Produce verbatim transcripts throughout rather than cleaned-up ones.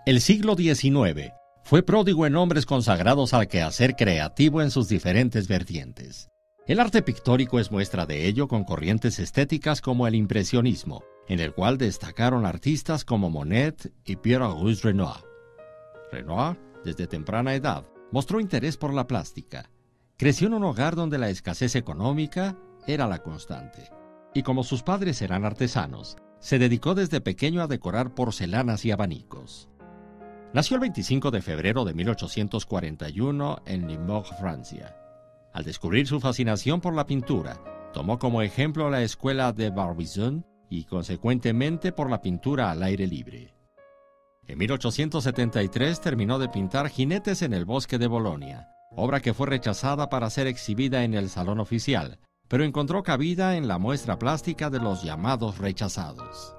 El siglo diecinueve fue pródigo en hombres consagrados al quehacer creativo en sus diferentes vertientes. El arte pictórico es muestra de ello con corrientes estéticas como el impresionismo, en el cual destacaron artistas como Monet y Pierre-Auguste Renoir. Renoir, desde temprana edad, mostró interés por la plástica. Creció en un hogar donde la escasez económica era la constante. Y como sus padres eran artesanos, se dedicó desde pequeño a decorar porcelanas y abanicos. Nació el veinticinco de febrero de mil ochocientos cuarenta y uno en Limoges, Francia. Al descubrir su fascinación por la pintura, tomó como ejemplo la escuela de Barbizon y consecuentemente por la pintura al aire libre. En mil ochocientos setenta y tres terminó de pintar Jinetes en el bosque de Bolonia, obra que fue rechazada para ser exhibida en el Salón Oficial, pero encontró cabida en la muestra plástica de los llamados rechazados.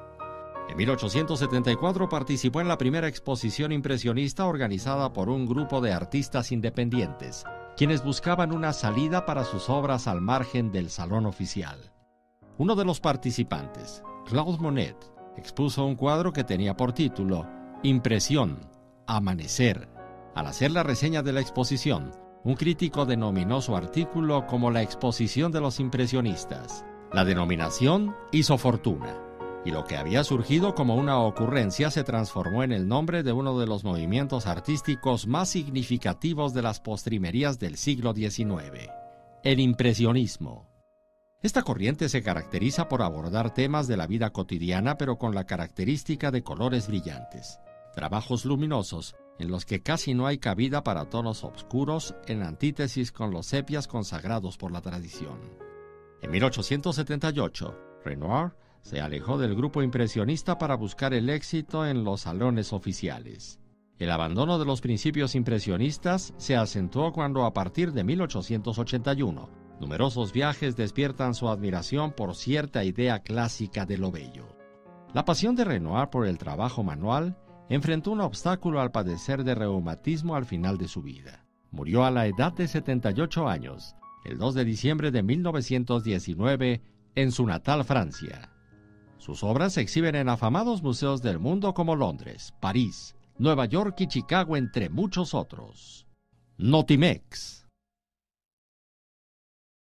En mil ochocientos setenta y cuatro participó en la primera exposición impresionista organizada por un grupo de artistas independientes, quienes buscaban una salida para sus obras al margen del Salón Oficial. Uno de los participantes, Claude Monet, expuso un cuadro que tenía por título Impresión, Amanecer. Al hacer la reseña de la exposición, un crítico denominó su artículo como la exposición de los impresionistas. La denominación hizo fortuna, y lo que había surgido como una ocurrencia se transformó en el nombre de uno de los movimientos artísticos más significativos de las postrimerías del siglo diecinueve, el impresionismo. Esta corriente se caracteriza por abordar temas de la vida cotidiana, pero con la característica de colores brillantes, trabajos luminosos en los que casi no hay cabida para tonos oscuros, en antítesis con los sepias consagrados por la tradición. En mil ochocientos setenta y ocho, Renoir se alejó del grupo impresionista para buscar el éxito en los salones oficiales. El abandono de los principios impresionistas se acentuó cuando, a partir de mil ochocientos ochenta y uno, numerosos viajes despiertan su admiración por cierta idea clásica de lo bello. La pasión de Renoir por el trabajo manual enfrentó un obstáculo al padecer de reumatismo al final de su vida. Murió a la edad de setenta y ocho años, el dos de diciembre de mil novecientos diecinueve, en su natal Francia. Sus obras se exhiben en afamados museos del mundo como Londres, París, Nueva York y Chicago, entre muchos otros. Notimex.